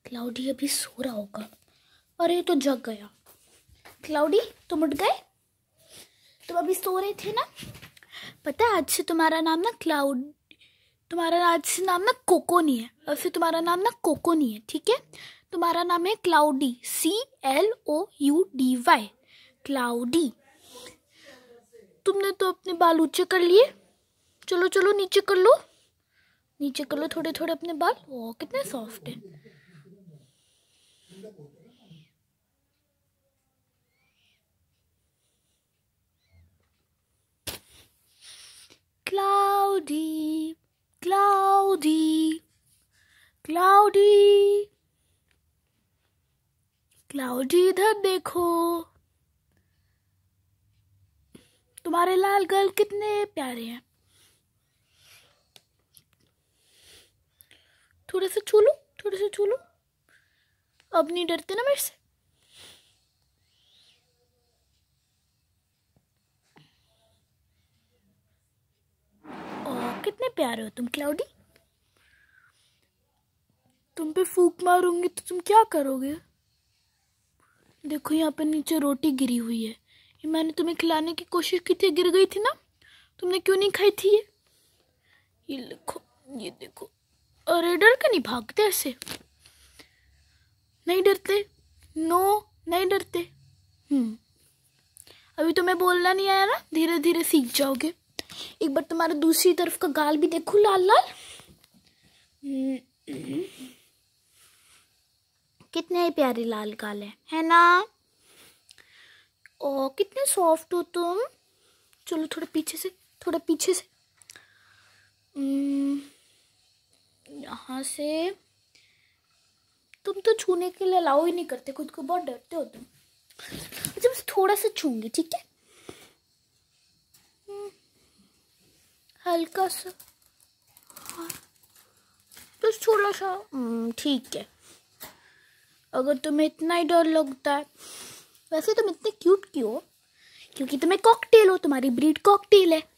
Cloudy अभी सो रहा होगा। अरे तो जग गया। क्लाउडी तुम उठ गए? तुम अभी सो रहे थे ना। पता है आज से तुम्हारा नाम ना तुम्हारा आज से नाम ना कोको नहीं है, और फिर तुम्हारा नाम ना कोको नहीं है, ठीक है? तुम्हारा नाम है क्लाउडी, CLOUDY, क्लाउडी। तुमने तो अपने बाल ऊंचे कर लिए। चलो चलो नीचे कर लो, नीचे कर लो थोड़े थोड़े अपने बाल। ओ कितने सॉफ्ट है। क्लाउडी क्लाउडी क्लाउडी क्लाउडी इधर देखो। तुम्हारे लाल गाल कितने प्यारे हैं। थोड़े से छू लो, थोड़े से छू लो। अब नहीं डरते ना मेरे से? ओ कितने प्यारे हो तुम क्लाउडी। तुम पे फूंक मारूंगी तो तुम क्या करोगे? देखो यहाँ पे नीचे रोटी गिरी हुई है, ये मैंने तुम्हें खिलाने की कोशिश की थी, गिर गई थी ना। तुमने क्यों नहीं खाई थी ये देखो, ये देखो। अरे डर के नहीं भागते ऐसे? नहीं डरते? नो नहीं डरते। अभी तुम्हें बोलना नहीं आया ना, धीरे धीरे सीख जाओगे। एक बार तुम्हारा दूसरी तरफ का गाल भी देखो, लाल लाल। कितने प्यारे लाल गाल है ना? ओ कितने सॉफ्ट हो तुम। चलो थोड़ा पीछे से, थोड़ा पीछे से। यहाँ से। तुम तो छूने के लिए अलाउ ही नहीं करते खुद को, बहुत डरते हो तुम। अच्छा बस थोड़ा सा छूंगी, ठीक है? हल्का सा, बस थोड़ा सा। ठीक है। अगर तुम्हें इतना ही डर लगता है। वैसे तुम इतने क्यूट क्यों हो? क्योंकि तुम्हें कॉकटेल हो, तुम्हारी ब्रीड कॉकटेल है।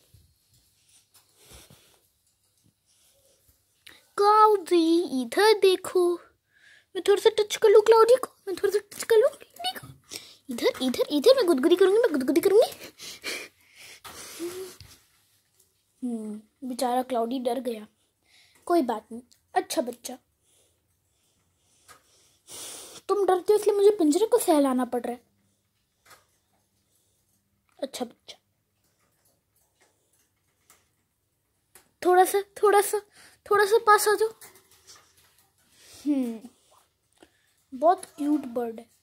क्लाउडी इधर देखो। मैं थोड़ा सा टच कर लूं क्लाउडी को, मैं थोड़ा सा टच कर लूं क्लाउडी को। इधर इधर इधर मैं गुदगुदी करूंगी, मैं गुदगुदी करूंगी। बेचारा क्लाउडी डर गया। कोई बात नहीं, अच्छा बच्चा। तुम डरते हो इसलिए मुझे पिंजरे को सहलाना पड़ रहा है। अच्छा बच्चा। थोड़ा सा थोड़ा सा थोड़ा सा पास आ जाओ। बहुत क्यूट बर्ड है।